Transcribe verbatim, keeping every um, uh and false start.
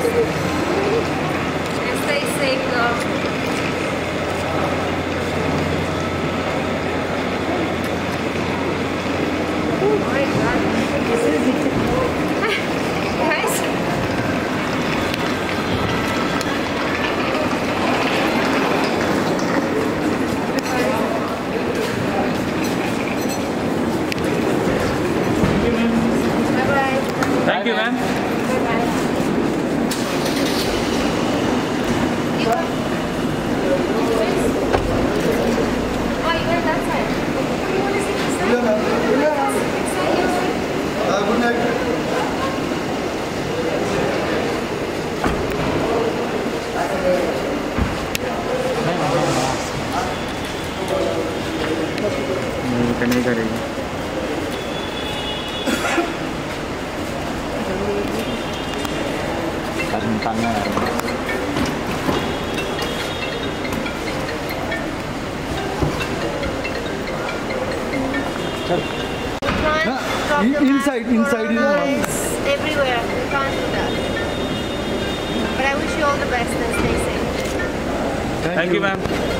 And stay safe, girl. Oh my God. Guys. Bye-bye. Thank you, ma'am. Bye-bye. Oh, you went that side. You want to sit this side? Yeah, ma'am. Yeah. This side, your side? Uh, good night. नहीं नहीं करेगी निकालना है चल Inside, inside is everywhere. We can't do that. But I wish you all the best and stay safe. Thank you, ma'am.